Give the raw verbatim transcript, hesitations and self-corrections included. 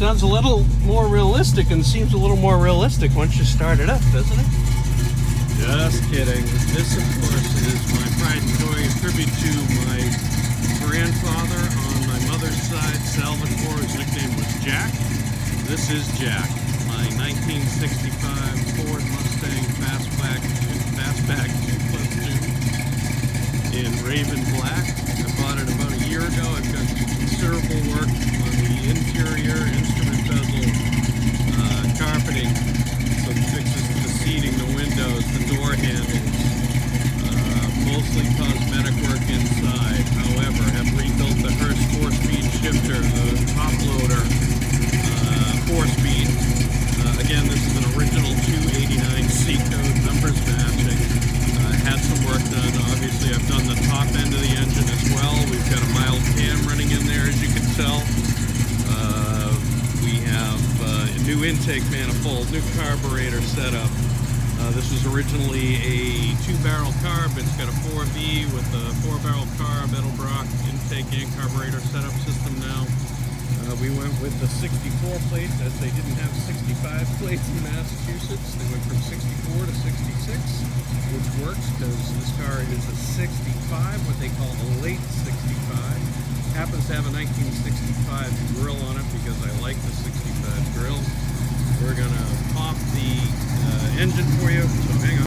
sounds a little more realistic and seems a little more realistic once you start it up, doesn't it? Just kidding. This, of course, is my pride and joy, a tribute to my grandfather on my mother's side, Salvatore, whose nickname was Jack. This is Jack, my nineteen sixty-five Ford Mustang Fastback, Fastback two plus two in Raven Black. I bought it about a year ago. I've got considerable work on the interior, instrument bezel, uh, carpeting, some fixes to the seating, the windows, the door handles, uh, mostly cosmetic work inside. However, have rebuilt the Hurst four-speed shifter, the top loader, uh, four-speed. Uh, again, this is an original two eighty-nine C code, numbers matching. Uh, had some work done. Obviously, I've done the top end of the engine as well. We've got a mild cam running in there, as you can tell. Uh, we have uh, a new intake manifold, new carburetor setup. Uh, this was originally a two-barrel carb. It's got a four B with a four-barrel carb, Edelbrock intake and carburetor setup system now. Uh, we went with the sixty-four plates, as they didn't have sixty-five plates in Massachusetts. They went from sixty-four to sixty-six, which works because this car is a sixty-five, what they call a late sixty-five. Happens to have a nineteen sixty-five grill on it because I like the sixty-five grill. We're going to pop the uh, engine for you, so hang on.